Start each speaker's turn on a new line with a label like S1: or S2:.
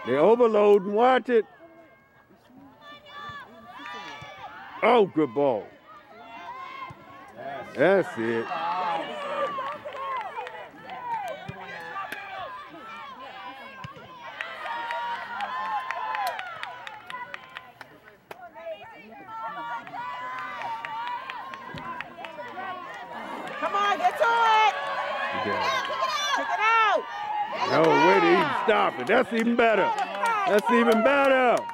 S1: They overloading. Watch it. Oh, good ball. That's it.
S2: Come on, get to it. Kick it out.
S1: No, wait till he stop it. That's even better. That's even better.